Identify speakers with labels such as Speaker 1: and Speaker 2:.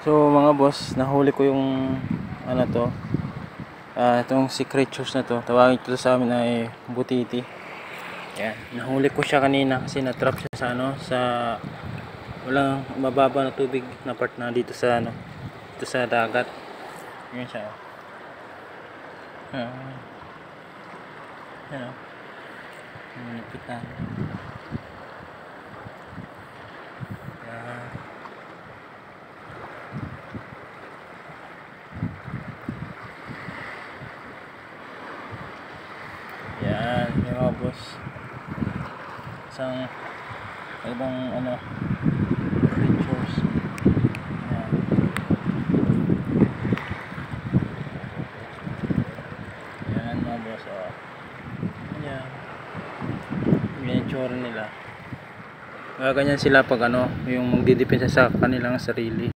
Speaker 1: So mga boss, nahuli ko yung ano to, itong sea creatures na to. Tawagin ko sa amin ay butiti. Yan, nahuli ko siya kanina kasi na-trap siya sa ano, sa walang mababa na tubig na part na dito sa ano, dito sa dagat. Yan siya. Yan. Nipitan. Yan, yung mga boss. Isang ibang ano, creatures. Yan. Yan mga boss. Oh. Yan. Yan yung tsura nila. Ganyan sila pag ano, yung magdidepensa sa kanilang sarili.